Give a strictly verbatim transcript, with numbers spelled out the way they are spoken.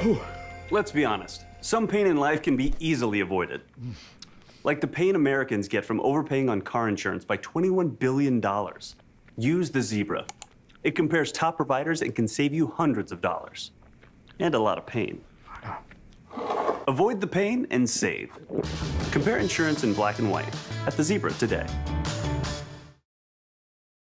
Let's be honest. Some pain in life can be easily avoided. Like the pain Americans get from overpaying on car insurance by twenty-one billion dollars. Use the Zebra. It compares top providers and can save you hundreds of dollars. And a lot of pain. Avoid the pain and save. Compare insurance in black and white at the Zebra today.